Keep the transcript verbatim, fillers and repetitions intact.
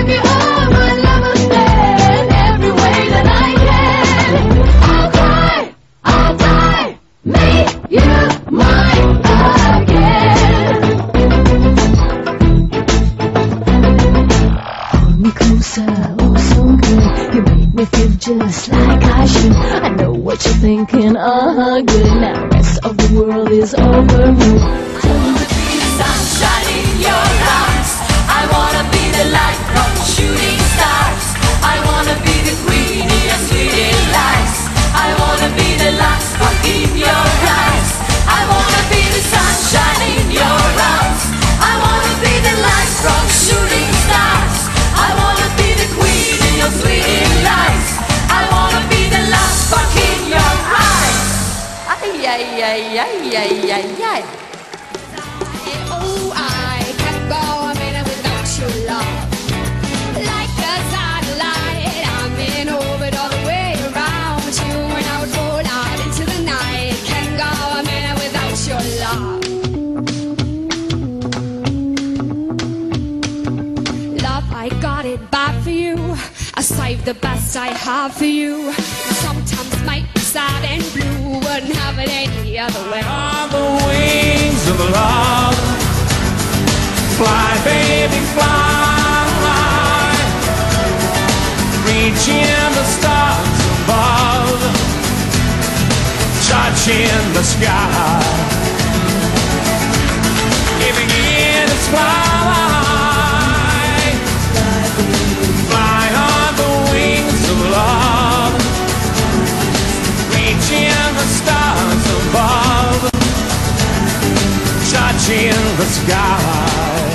give you all my love again, every way that I can. I'll cry, I'll die, make you mine again. Hold me closer, oh so good. You make me feel just like I should. I know what you're thinking, uh-huh, good. Now the rest of the world is over you. I wanna be the sunshine in your eyes. I wanna be the light from shooting stars. I wanna be the queen in your sweet lies. I wanna be the last spark in your eyes. I wanna be the sunshine in your arms. I wanna be the light from shooting stars. I wanna be the queen in your sweet lies. I wanna be the last spark in your eyes. Ay, ay, ay, ay, ay, ay, ay. Oh, I can't go a minute without your love. Like a satellite, I'm in orbit all the way around with you, and I would roll out into the night. Can't go a minute without your love. Love, I got it bad for you. I saved the best I have for you. Sometimes might be sad and blue, wouldn't have it any other way. On the wings of love, fly, baby, fly, reaching the stars above, touching the sky. If you get to fly, fly on the wings of love, reaching the stars above, touching the sky.